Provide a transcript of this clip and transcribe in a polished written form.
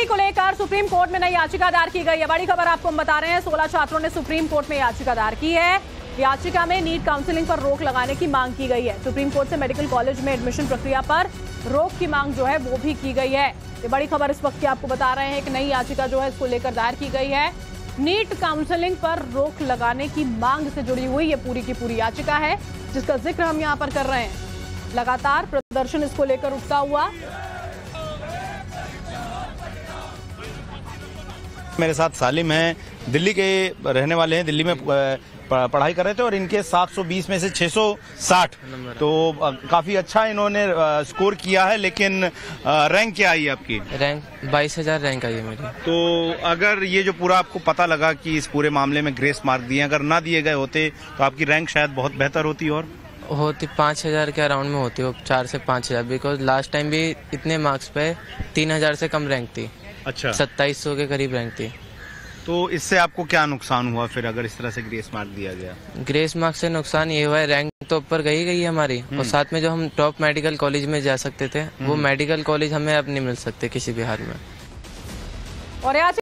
को लेकर supreme court में नई याचिका दायर की गई है। बड़ी खबर आपको हम बता रहे हैं, 16 छात्रों ने सुप्रीम कोर्ट में याचिका दायर की है। याचिका में नीट काउंसलिंग पर रोक लगाने की मांग की गई है। सुप्रीम कोर्ट से मेडिकल कॉलेज में एडमिशन प्रक्रिया पर रोक की मांग जो है वो भी की गई है। ये बड़ी खबर इस वक्त की आपको बता रहे हैं कि नई याचिका जो है इसको लेकर दायर की गई है। नीट काउंसलिंग पर रोक लगाने की मांग से जुड़ी हुई ये पूरी की पूरी याचिका है, जिसका जिक्र हम यहाँ पर कर रहे हैं। लगातार प्रदर्शन इसको लेकर उठता हुआ। मेरे साथ सालिम हैं, दिल्ली के रहने वाले हैं, दिल्ली में पढ़ाई कर रहे थे और इनके 720 में से 660 तो काफी अच्छा इन्होंने स्कोर किया है। लेकिन रैंक क्या आई आपकी? रैंक 22,000 रैंक आई है मेरी। तो अगर ये जो पूरा आपको पता लगा कि इस पूरे मामले में ग्रेस मार्क दिए, अगर ना दिए गए होते तो आपकी रैंक शायद बहुत बेहतर होती और होती 5,000 के अराउंड में होती हो, 4 से 5,000। बिकॉज लास्ट टाइम भी इतने मार्क्स पे 3,000 से कम रैंक थी। अच्छा, 2700 के करीब रैंक थी। तो इससे आपको क्या नुकसान हुआ फिर अगर इस तरह से ग्रेस मार्क दिया गया? ग्रेस मार्क से नुकसान ये हुआ है, रैंक तो ऊपर गई है हमारी, और साथ में जो हम टॉप मेडिकल कॉलेज में जा सकते थे वो मेडिकल कॉलेज हमें अब नहीं मिल सकते किसी भी हाल में। और